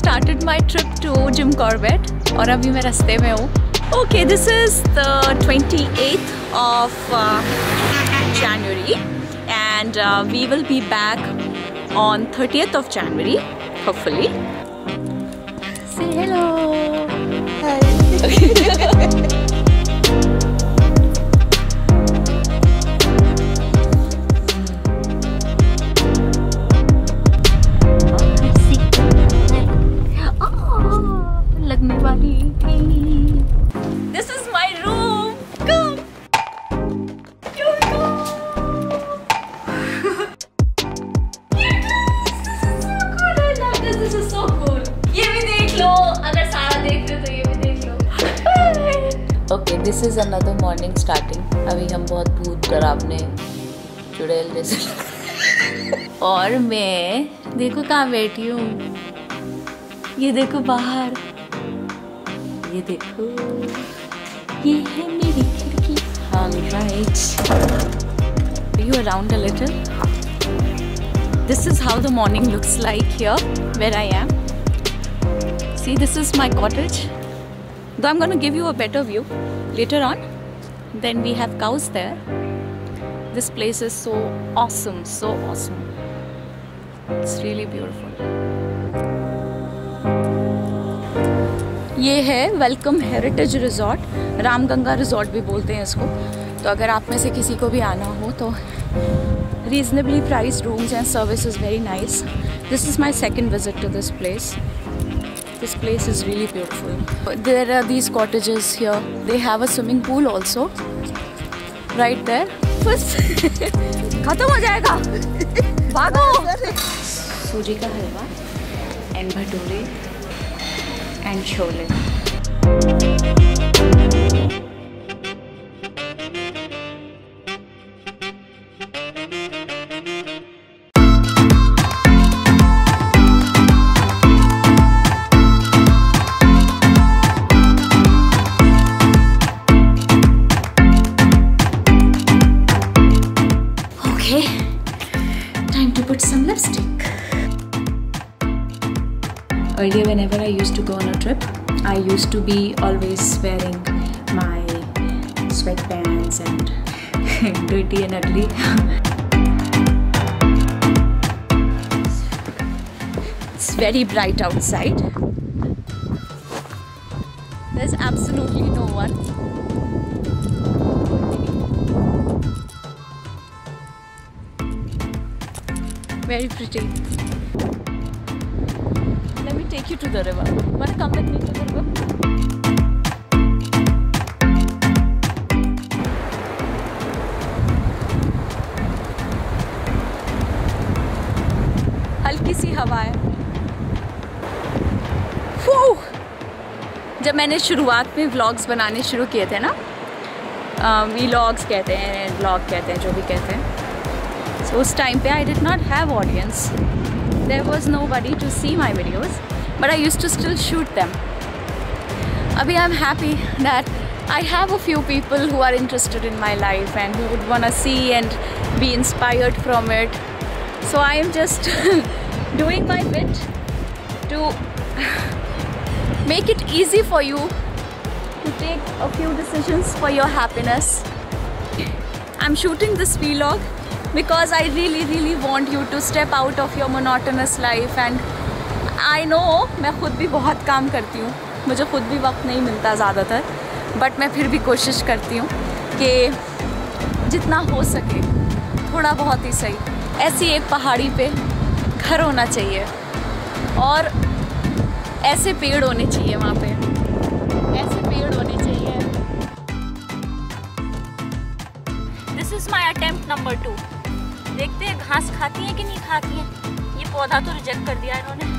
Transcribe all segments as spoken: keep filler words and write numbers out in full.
started my trip to Jim Corbett और अभी मैं रास्ते में हूँ. Okay, this is the twenty-eighth of uh, January and uh, we will be back on thirtieth of January, hopefully. Say hello. Hi. This is my room. Come. Here we go. This is so cool. ये भी देख लो. अगर सारा देख रहे हो तो ये भी देख लो. Okay, this is another morning starting. अभी हम बहुत भूत डरावने चुड़ैल जैसे. और मैं देखो कहाँ बैठी हूँ. ये देखो बाहर. ये देखो. ये है मेरी खिड़की. All right. Are you around a little? This is how the morning looks like here where I am. See, this is my cottage. Though I'm going to give you a better view later on. Then we have cows there. This place is so awesome, so awesome. It's really beautiful. ये है welcome heritage resort. Ramganga resort भी बोलते हैं इसको. तो अगर आप में से किसी को भी आना हो तो reasonably priced rooms and service is very nice. This is my second visit to this place. This place is really beautiful. There are these cottages here. They have a swimming pool also. Right there. First, खत्म हो जाएगा. भागो. सूजी का हलवा and bhature and chole. Time to put some lipstick. Earlier, whenever I used to go on a trip, I used to be always wearing my sweatpants and dirty and ugly. It's very bright outside. There's absolutely no one. Very pretty. Let me take you to the river. Wanna come with me to the river? हल्की सी हवा है. जब मैंने शुरुआत में vlogs बनाने शुरू किए थे ना, वीलॉग्स कहते हैं, व्लॉग कहते हैं, जो भी कहते हैं. So उस टाइम पे I did not have audience. There was nobody to see my videos, but I used to still shoot them. Abhi I'm happy that I have a few people who are interested in my life and who would wanna see and be inspired from it. So I am just doing my bit to make it easy for you to take a few decisions for your happiness. I'm shooting this vlog because I really really want you to step out of your monotonous life and I know मैं खुद भी बहुत काम करती हूँ. मुझे खुद भी वक्त नहीं मिलता ज़्यादातर, बट मैं फिर भी कोशिश करती हूँ कि जितना हो सके थोड़ा बहुत ही सही. ऐसी एक पहाड़ी पे घर होना चाहिए और ऐसे पेड़ होने चाहिए वहाँ पे. ऐसे पेड़ होने चाहिए. This is my attempt number two. देखते हैं घास खाती है कि नहीं खाती है. ये पौधा तो रिजेक्ट कर दिया इन्होंने.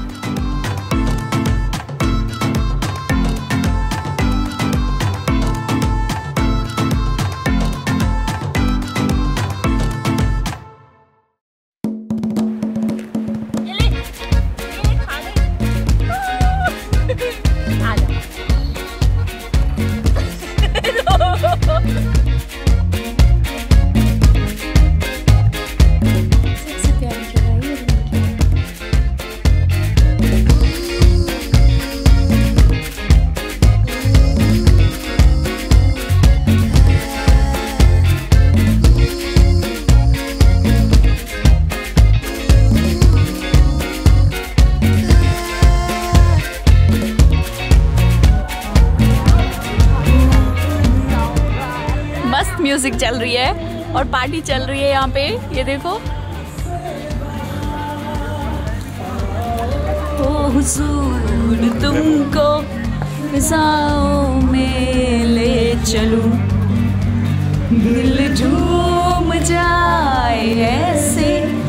म्यूजिक चल रही है और पार्टी चल रही है यहाँ पे, ये देखो। ओ हुजूर तुमको फिजाओं में ले चलूं, दिल झूम जाए ऐसे।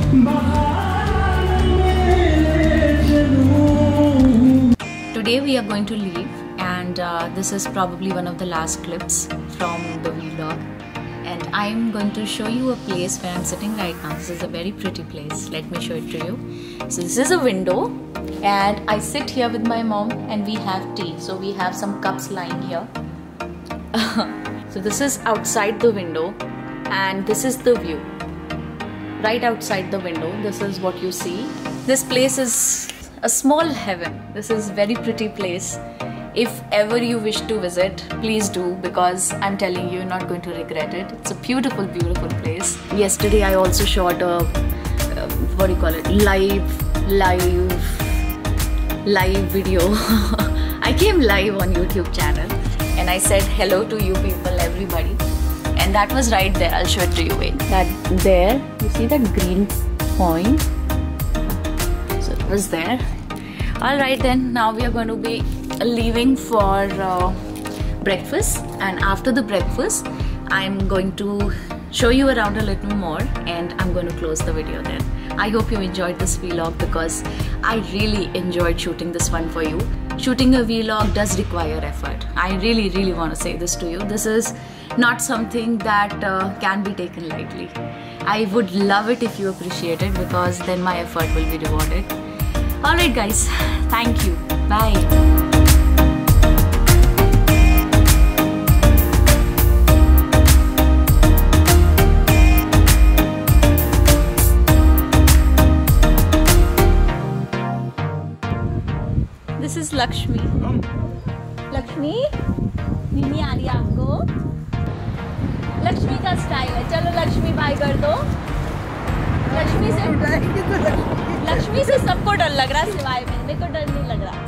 Today we are going to leave and uh, this is probably one of the last clips from the vlog, and I am going to show you a place where I am sitting right now. This is a very pretty place. Let me show it to you. So this is a window and I sit here with my mom and we have tea. So we have some cups lying here. So this is outside the window and this is the view. Right outside the window, this is what you see. This place is a small heaven. This is very pretty place. If ever you wish to visit, please do, because I'm telling you, you're not going to regret it. It's a beautiful, beautiful place. Yesterday I also shot a, uh, what do you call it, live, live, live video. I came live on YouTube channel and I said hello to you people, everybody. And that was right there. I'll show it to you. Wait. That there, you see that green point? So it was there. Alright then, now we are going to be leaving for uh, breakfast, and after the breakfast I'm going to show you around a little more and I'm going to close the video then. I hope you enjoyed this vlog because I really enjoyed shooting this one for you. Shooting a vlog does require effort. I really really want to say this to you. This is not something that uh, can be taken lightly. I would love it if you appreciate it, because then my effort will be rewarded. Alright guys, thank you. Bye. This is Lakshmi. Lakshmi, नीनी आ रही है आपको? लक्ष्मी का style है. चलो Lakshmi bye कर दो. लक्ष्मी से लक्ष्मी से सबको डर लग रहा है सिवाय मेरे. मेरे को डर नहीं लग रहा.